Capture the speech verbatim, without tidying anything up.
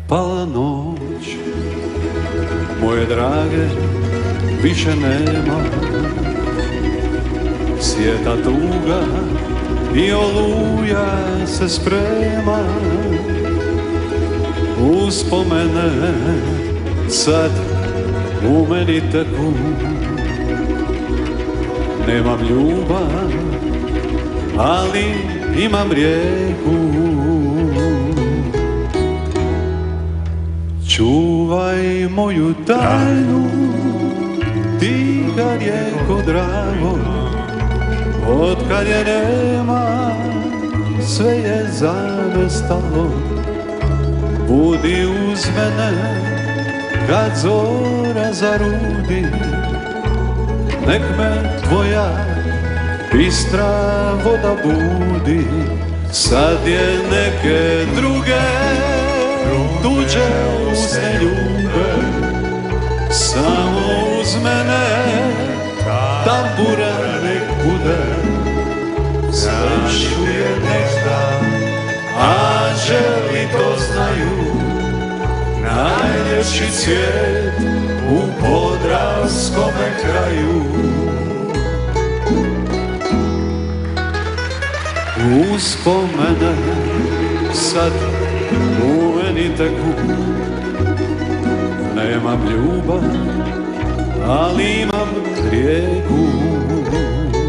Pala noć, moje drage, više nema. Sjeta tuga i oluja se sprema. Uspomene sad u meni teku. Nemam ljubav, ali imam rijeku. Čuvaj moju tajnu, tiha rijeko drago. Otkad je nema, sve je zamestalo. Budi uz mene, kad zora zarudi. Nek me tvoja bistra voda budi. Sad je neke druge, tuđe usne ljube. Samo uz mene tamburan nek bude. Sve čuje nešta, anđeli to znaju. Najljepši cvijet u podravskome kraju. Uspomene sad u meni teku. Nemam ljubav, ali imam rijeku.